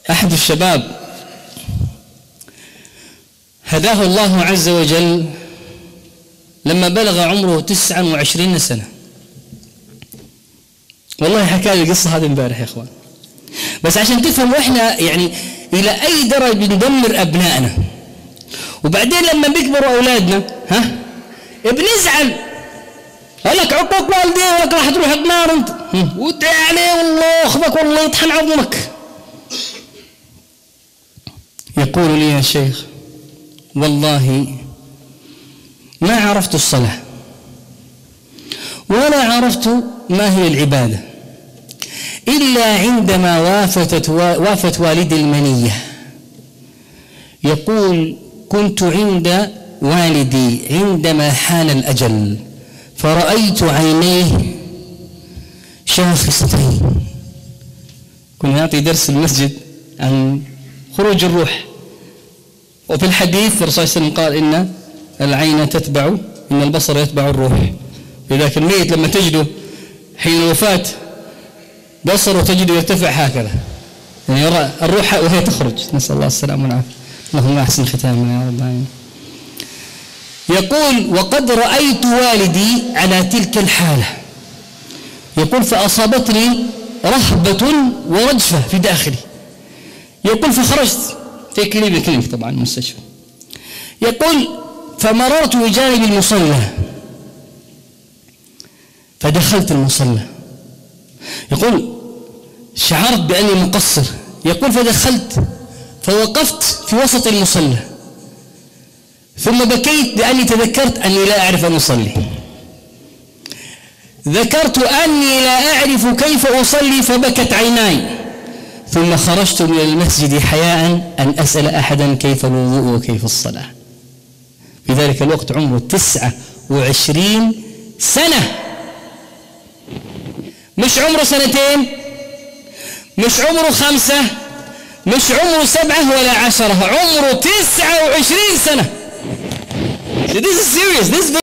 أحد الشباب هداه الله عز وجل لما بلغ عمره 29 سنة. والله حكى لي القصة هذه امبارح يا اخوان، بس عشان تفهموا احنا يعني الى اي درجة بندمر ابنائنا، وبعدين لما بيكبروا اولادنا بنزعل، قال لك عقوق والديك راح تروح النار انت، وادعي عليه والله اخذك والله يطحن عظمك. يقول لي يا شيخ والله ما عرفت الصلاة ولا عرفت ما هي العبادة إلا عندما وافت والدي المنية. يقول كنت عند والدي عندما حان الأجل فرأيت عينيه شاخصتين. كنا نعطي درس المسجد عن خروج الروح، وفي الحديث الرسول صلى الله عليه وسلم قال إن العين تتبع، إن البصر يتبع الروح. لذلك الميت لما تجده حين الوفاة بصره تجده يرتفع هكذا، يعني يرى الروح وهي تخرج. نسأل الله السلامة والعافية. اللهم أحسن ختامنا يا رب العالمين. يقول وقد رأيت والدي على تلك الحالة. يقول فأصابتني رهبة ورجفة في داخلي. يقول فخرجت في كلينيك طبعا المستشفى. يقول فمررت بجانب المصلى فدخلت المصلى. يقول شعرت بأني مقصر. يقول فدخلت فوقفت في وسط المصلى ثم بكيت لأني تذكرت أني لا أعرف أن أصلي. ذكرت أني لا أعرف كيف أصلي فبكت عيناي. ثم خرجت من المسجد حياء أن أسأل أحدا كيف الوضوء وكيف الصلاة. في ذلك الوقت عمره 29 سنة، مش عمره 2 مش عمره 5 مش عمره 7 ولا 10، عمره 29 سنة. This is serious. This